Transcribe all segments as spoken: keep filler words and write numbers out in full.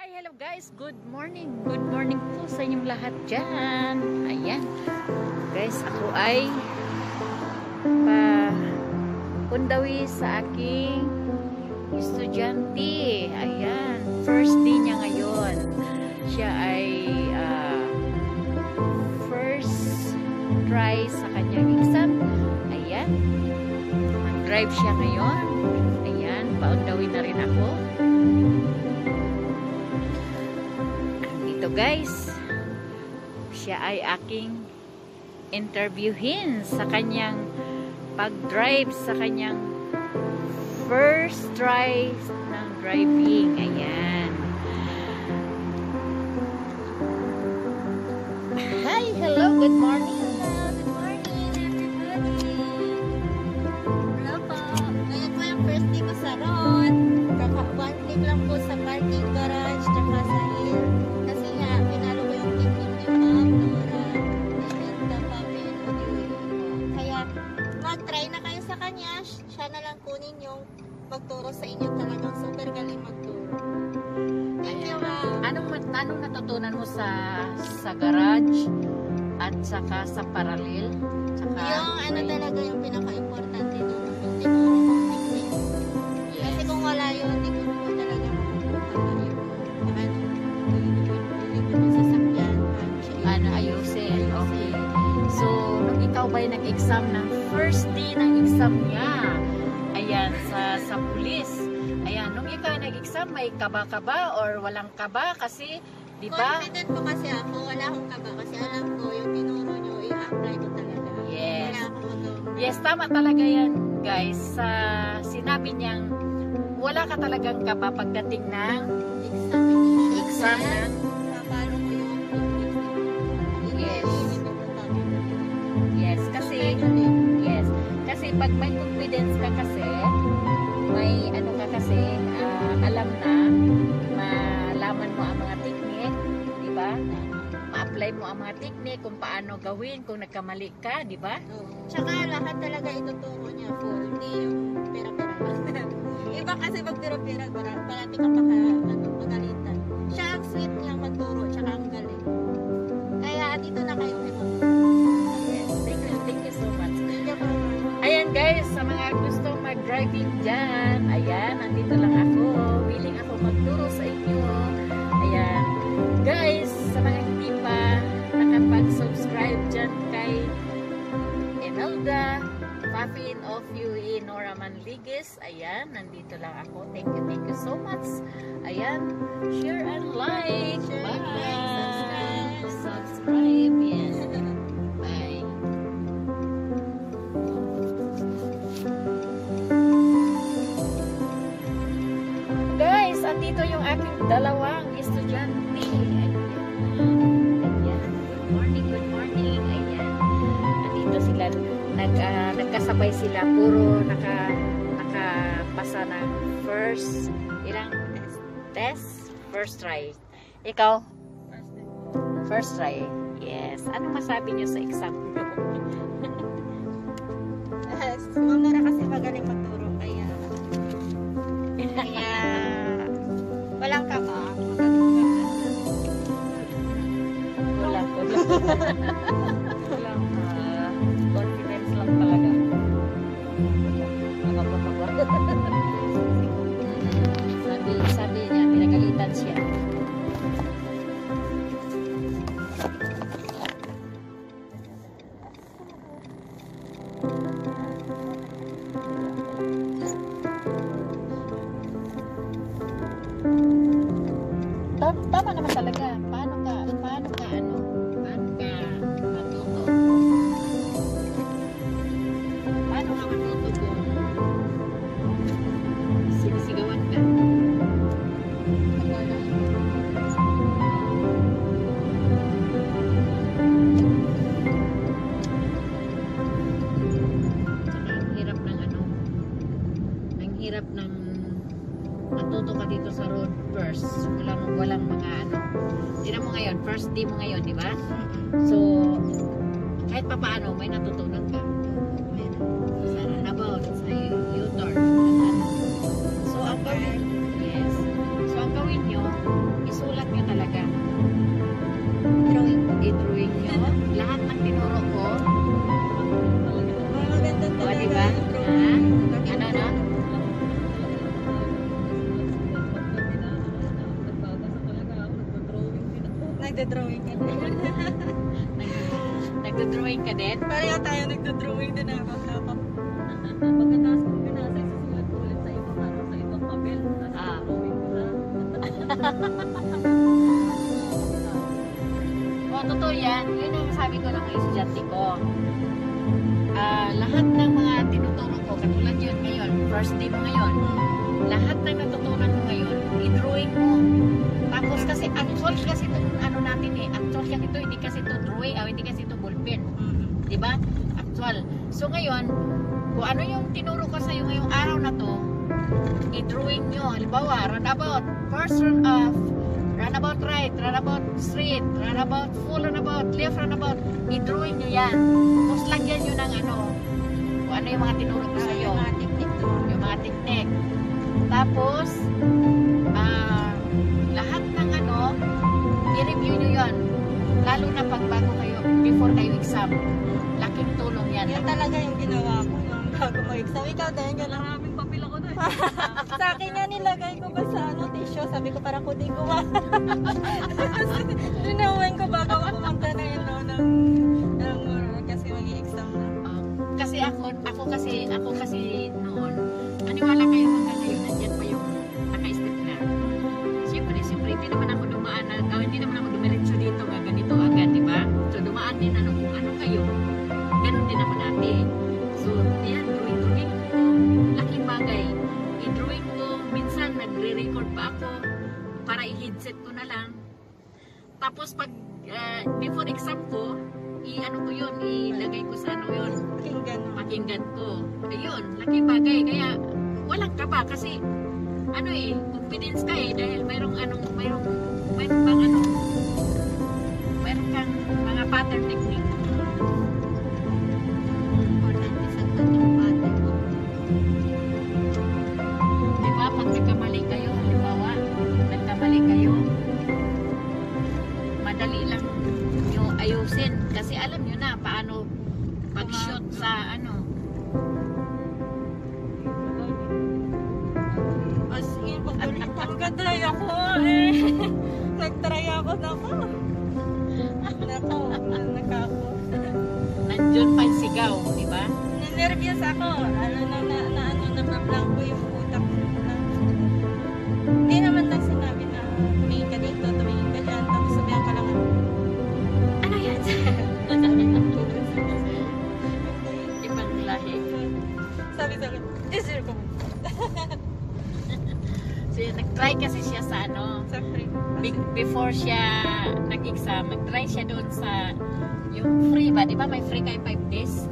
Hi, hello guys. Good morning. Good morning po sa inyong lahat dyan. Ayan. Guys, ako ay pa pundawi sa aking estudyante. Ayan. First day niya ngayon. Siya ay uh, first try sa kanyang exam. Ayan. Mag-drive siya ngayon. Ayan. Paundawi na rin ako. Guys, siya ay aking interviewin sa kanyang pag-drive sa kanyang first try ng driving. Ayan. Hi, hello, good morning. Good morning, everybody. Hello po. Ngayon po yung first day ko sa road. Kaka one week lang po sa parking garage tsaka sa hill. Pinalo ko yung technique ni Ma'am Nora and the Papi and Audio. Kaya mag-try na kayo sa kanya. Siya na lang kunin yung magturo sa inyo. Talagang super galing magturo. Thank you, Ma'am. Anong, anong natutunan mo sa sa garage at saka sa parallel? Saka Yung ano talaga yung pinaka-importante doon. Yung tinuro mong technique. Yes. Kasi kung wala yun, hindi ko po talaga makukuha yung ano ayusin. Okay. So, nung ikaw ba'y nag-exam ng first day ng exam niya, ayan, sa, sa pulis, ayan, nung ikaw nag-exam, may kaba-kaba or walang kaba kasi, di ba? Confident po kasi ako, wala akong kaba kasi alam ko yung tinuro nyo, i-apply ko talaga. Yes. Wala akong magawa. Yes, tama talaga yan, guys. Sa sinabi niyang, wala ka talagang kaba pagdating ng Examination. exam ng Papalo ko yung Yes. Yes, kasi yes, kasi pag may confidence ka kasi, may ano ka kasi, uh, alam na, malaman mo ang mga technique, di ba? Ma-apply mo ang mga technique kung paano gawin kung nagkamali ka, di ba? Oo. Tsaka lahat talaga ituturo niya full, hindi yung pera-pera. Iba kasi pag pera-pera, parati ka pa ano, magalitan. Siya ang sweet niya magturo, tsaka ang galing. Kaya dito na kayo kay Ma'am. Yes, thank you, thank you so much. Thank you, Ma'am. Ayan guys, sa mga gusto mag-driving dyan, ayan, nandito lang ako. Willing ako magturo sa inyo. Ayan. Guys, sa mga hindi pa nakapag-subscribe dyan kay Imelda, Papin of U E Nora Manligues. Ayan, nandito lang ako. Thank you, thank you so much. Ayan, share and like. Share Bye. and like, subscribe. Subscribe, yes. Bye. Guys, andito yung aking dalawang estudyante. Ayan. Ayan. Good morning, good morning. Ayan. Andito sila. Nag, uh, nagkasabay sila. Puro naka, nakapasa ng first, ilang test? Test? First try. Ikaw? First try. Yes. Anong masabi niyo sa exam? Si Ma'am Nora kasi magaling magturo, kaya kaya walang kaba. Wala ko. Walang uh, confidence lang talaga. sabi, sabi niya, pinagalitan siya. Tama naman talaga. Paano ka, paano ka, ano, paano ka matuto? Paano ka matuto kung sinisigawan ka? Saka ang hirap ng ano, ang hirap ng matuto ka dito sa road first. Walang, walang mga ano. Tignan mo ngayon, first day mo ngayon, di ba? So, kahit pa paano, may natutunan ka. Sa about, sa U-turn. So, ang gawin, yes. So, ang gawin nyo, isu nagda-drawing ka din. Nagdo-drawing ka din? Pareho tayo nagda-drawing din ako. Ako. Pagkatapos kong binasa, susulat ko ulit sa ibang ano, sa ibang papel. Ah. Drawing ko na. O, totoo yan. Yun ang sabi ko lang ng estudyante ko. Ah, lahat ng mga tinuturo ko, katulad yun ngayon, first day mo ngayon, lahat ng natutunan mo ngayon, i-drawing mo. Tapos kasi actual kasi ito, ano natin eh, actual kasi ito, hindi kasi ito drawing, ah, hindi kasi ito ballpen. Di ba? Actual. So ngayon, kung ano yung tinuro ko sa iyo ngayong araw na to, i-drawing nyo. Halimbawa, runabout, first run off, runabout right, runabout straight, runabout full runabout, left runabout, i-drawing nyo yan. Tapos lagyan nyo ng ano, kung ano yung mga tinuro ko sa iyo. Yung mga technique to. Yung mga technique. Tapos, ah, lahat ng ano, i-review nyo yan. Lalo na pag bago kayo, before kayo exam. Laking tulong yan. Yan talaga yung ginawa ko nung bago mag-exam. Ikaw din, gano'n. Maraming papel ako doon. Sa akin nga nilagay ko ba sa ano, tissue. Sabi ko parang kundi ko ba. Dinawin ko bago ako pumunta na yun no, ng, ng uh, kasi mag-exam na. Ah, kasi ako, ako kasi, ako kasi noon, maniwala kayo hanggang ngayon, nandiyan pa yung naka-stapler. Siyempre, siyempre, hindi naman ako dumaan, na, oh, hindi naman ako dumiretso dito nga ganito agad, di ba? So, dumaan din ano kung ano kayo, ganun din naman natin. So, yan, drawing, drawing ko, laking bagay. I-drawing ko, minsan nagre-record pa ako para i-headset ko na lang. Tapos, pag, uh, before exam ko, i-ano ko yun, ilagay ko sa ano yun, Pakinggan mo. pakinggan ko. Ayun, laking bagay. Kaya, walang kaba kasi, ano eh, confidence ka eh, dahil mayroong anong, mayroong, mayroong bang ano, mayroong kang mga pattern technique. Important is ang tatlong pattern mo. Di ba, pag nagkamali kayo, halimbawa, nagkamali kayo, madali lang nyo ayusin. Kasi alam nyo na paano pag-shoot sa ano. As in, pagkulit pagka-try ako eh. Nag-try ako na ako. Nako, nakako. Nandiyon pa yung sigaw, di ba? Ninervyos ako. Ano na, na, na ano, nabablank ko yung utak ko. Hindi naman lang sinabi na tumingin ka dito, tumingin ka dyan. Tapos sabihan ka lang. Ano yan? Ibang lahi. Sabi sa akin, deserve ko. So, nag-try kasi siya sa ano, Sa free. Be- before siya nag-exam, nag-try siya doon sa yung free ba? Di ba may free kayo five days?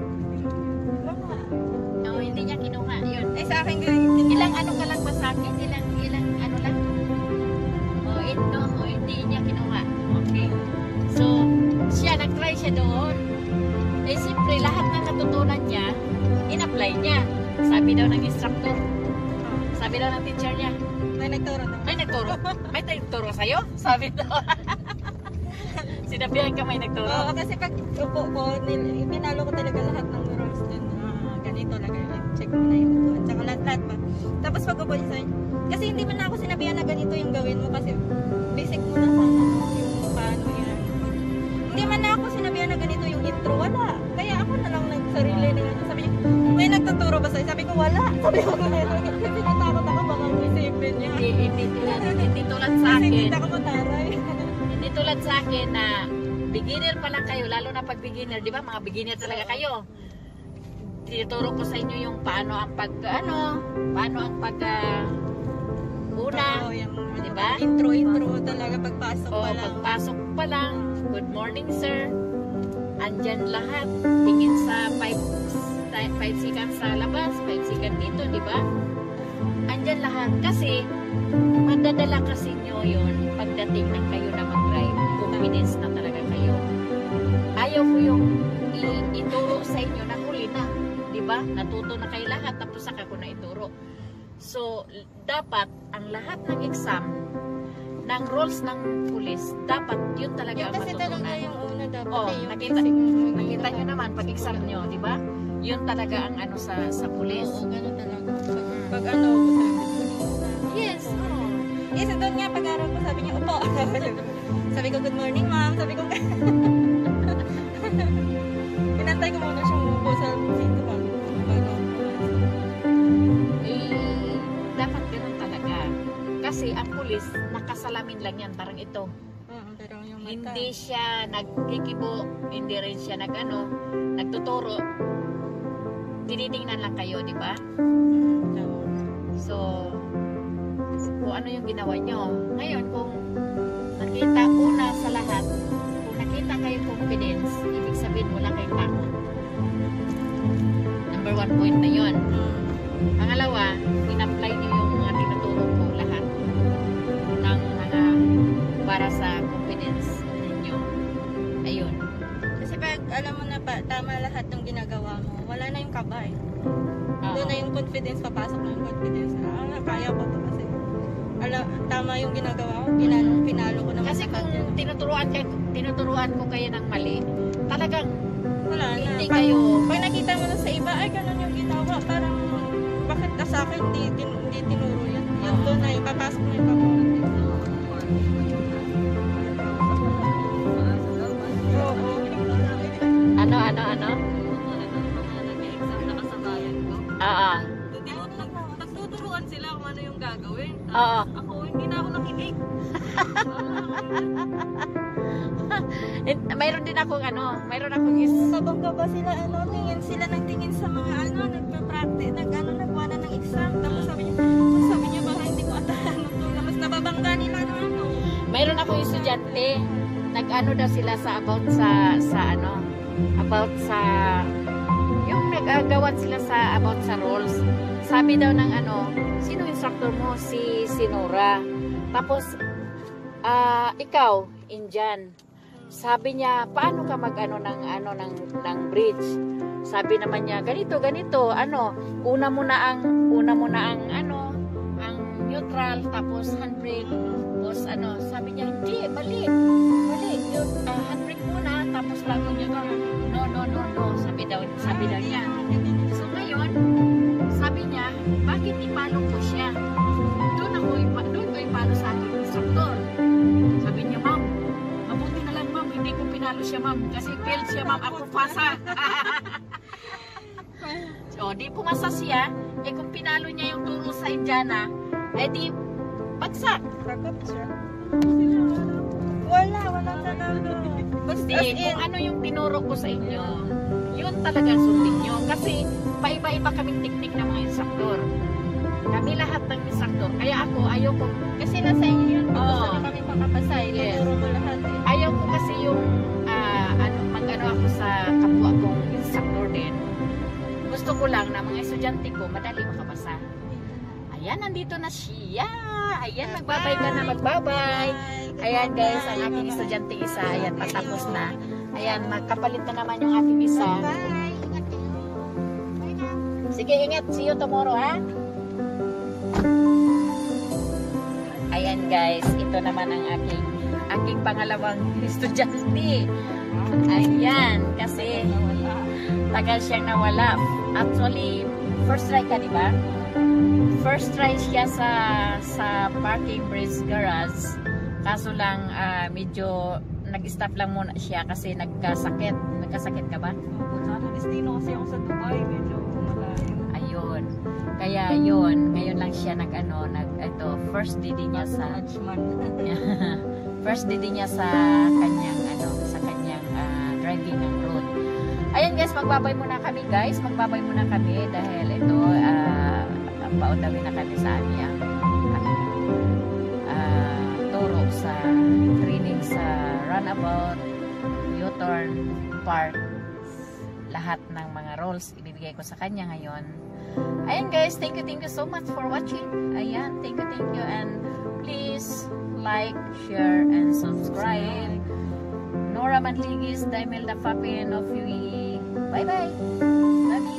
No, hindi niya kinuha. Yun. Eh sa akin ganyan. Ilang ano ka lang ba sa akin? Ilang, ilang ano lang? O, oh, it, no, oh, hindi niya kinuha. Okay. So, siya, nag-try siya doon. Eh, siyempre, lahat na natutunan niya, in-apply niya. Sabi daw ng instructor. Sabi daw ng teacher niya. May nagturo daw. May nagturo? May nagturo sa'yo? Sabi daw. Sinabihan ka may nagturo? Oo, kasi pag upo ko, nil- pinalo ko talaga lahat ng rules dun. Ah, ganito lang. Check mo na yung upuan. Tsaka lahat-lahat pa. Tapos pag upo niya sa'yo, kasi hindi man ako sinabihan na ganito yung gawin mo kasi basic mo na sana no, yung paano yan. Hindi man na ako sinabihan na ganito yung intro. Wala. Kaya ako na lang nagsarili na ganito. Sabi niya, may nagtuturo ba sa'yo? Sabi ko, wala. Sabi ko, kasi natakot ako baka isipin niya. Hindi, hindi tulad, hindi tulad sa Kasi hindi akin. ako mataray. Hindi tulad sa akin na beginner pa lang kayo, lalo na pag beginner, di ba? Mga beginner talaga kayo. Tinuturo ko sa inyo yung paano ang pag, ano, paano ang pag, uh, una, Oo, yung, di ba? Intro, intro talaga pagpasok O pa lang. pagpasok pa lang, good morning sir, andyan lahat, tingin sa five seconds sa labas, five seconds dito, di ba? Andyan lahat, kasi, madadala kasi nyo yun, pagdating ng kayo na mag-drive, confidence na talaga kayo. Ayaw ko yung i- ituro sa inyo na huli na, di ba? Natuto na kayo lahat, tapos saka ko na ituro. So, dapat, ang lahat ng exam, ng rules ng police, dapat yun talaga Yun ang kasi talaga matutunan. yung una dapat Oh, eh, yung nakita, basic mo. nakita nyo naman, pag exam nyo, di ba? Yun talaga ang ano sa sa police. Oo, ganun talaga. Pag, pag ano, sabi ko. Yes, oh. Yes, doon nga pag-aral ko, sabi niya, upo. Sabi ko, good morning ma'am. Sabi ko, pinantay ko muna siyang umupo sa dito ma'am. Bago. Eh, dapat ganun talaga. Kasi ang pulis, nakasalamin lang yan, parang ito. Oo, pero yung mata. Hindi siya nagkikibo, hindi rin siya nagano, nagtuturo. Tinitingnan lang kayo, di ba? So, kung ano yung ginawa nyo. Ngayon, kung nakita una sa lahat, kung nakita kayo confidence, ibig sabihin wala kayong takot. Number one point na yun. Pangalawa, in-apply nyo yung mga tinuturo ko lahat ng mga para sa confidence ninyo. Ayun. Kasi pag alam mo na pa, tama lahat ng ginagawa mo, wala na yung kabay. Oo. Doon na yung confidence, papasok na yung confidence. Ah, kaya ko to kasi alam, tama yung ginagawa ko, pinalo, pinalo ko naman Kasi sa kung kanya. tinuturuan, kayo, tinuturuan ko kayo ng mali, talagang Wala na. hindi Pag, kayo, pag nakita mo na sa iba, ay ganun yung ginawa, parang bakit ka sa akin hindi, tin, hindi tinuro yun. Yun Oo. doon na yung papasok na yung papasok. Oo. ano, ano, ano? Oo. Nagtuturuan sila kung ano yung gagawin. Oo. Ako, hindi na ako nakinig. Eh, mayroon din akong ano, mayroon akong is, Sabangga ba sila, ano, tingin sila nagtingin sa mga ano, nagpa-practice, nag, ano, nagwa na ng exam. Tapos sabi niya, sabi niya baka hindi ko ata ano to. Tapos nababangga nila na ano. mayroon akong estudyante, nag-ano daw sila sa about sa, sa ano, about sa, yung nag-agawan sila sa about sa roles. Sabi daw ng ano, sino instructor mo? Si, si Nora. Tapos, ah, ikaw, Indian. Sabi niya, paano ka mag-ano ng ano ng ng bridge? Sabi naman niya, ganito, ganito, ano, una mo na ang una mo na ang ano, ang neutral, tapos handbrake, tapos ano, sabi niya, hindi, mali. Mali, yung uh, handbrake muna, tapos bago niya ka, no, no, no, no, sabi daw, sabi daw niya. So ngayon, sabi niya, bakit ipalo ko siya? Doon ako, ipa- doon ko ipalo sa aking instructor. Sabi niya, ma'am, mabuti na lang ma'am, hindi ko pinalo siya ma'am, kasi failed siya ma'am, ako pasa. So, di pumasa siya, eh kung pinalo niya yung turo sa Indiana, eh di, bagsak. Rakap siya. Wala, wala talaga. Basta Di, kung ano yung tinuro ko sa inyo, yun talagang sundin nyo. Kasi, paiba-iba kaming teknik ng mga instructor. Kami lahat ng instructor. Kaya ako, ayaw ko, kasi nasa inyo yun. Pag gusto Oo. na kami makapasay, Yes. tuturo mo lahat eh. ayaw ko kasi yung, ah, ano, mag-ano ako sa kapwa kong instructor din. Gusto ko lang na mga estudyante ko, madali makapasa. Ayan, nandito na siya. Ayan, magbabay ka na, magbabay. Ayan guys, ang aking estudyante isa, ayan, patapos na. Ayan, magkapalit na naman yung aking isa. Bye. Ingat kayo. Bye na. Sige, ingat. See you tomorrow, ha? Ayan guys, ito naman ang aking aking pangalawang estudyante. Ayan, kasi tagal siyang nawala. Actually, first try ka, di ba? First try siya sa sa parking bridge garage. Kaso lang, ah, medyo nag-stop lang muna siya kasi nagkasakit. Nagkasakit ka ba? Sana destino kasi ako sa Dubai, medyo malayo. Ayun. Kaya yun, ngayon lang siya nag ano, nag ito, first day din niya sa first day din niya sa kanyang ano, sa kanyang ah, driving ng road. Ayan guys, magbabay muna kami guys. Magbabay muna kami dahil ito ah uh, pautawin na kami sa aming aming ah, turo sa training sa runabout, U-turn, park, lahat ng mga roles ibibigay ko sa kanya ngayon. Ayan guys, thank you, thank you so much for watching. Ayan, thank you, thank you, and please like, share, and subscribe. Nora Manligis, Daimel da Fapin of U A E. Bye bye. Love you.